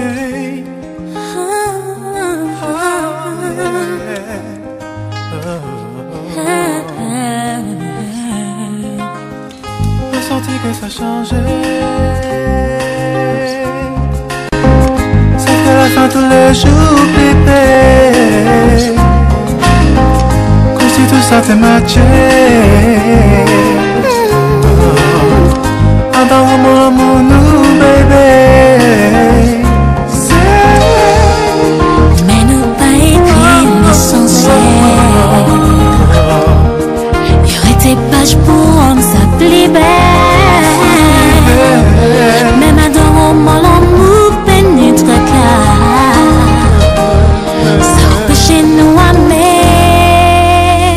manquer. Ressenti que ça changeait. C'était la fin tous les jours, bébé. Comme si tout ça te matchait. Dans mon amour, nous, bébé. Mais nous pas écrit l'essentiel. Y'aurait des pages pour on s'appeler belle. Même à dans mon amour pénètre car ça empêche nous aimer.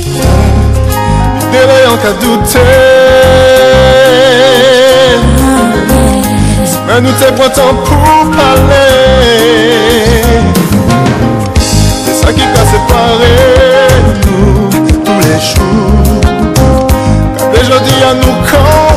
Délai en cas douter. Mais nous t'es pas temps pour parler. C'est ça qui va séparer nous tous les jours. Quand les gens disent à nous quand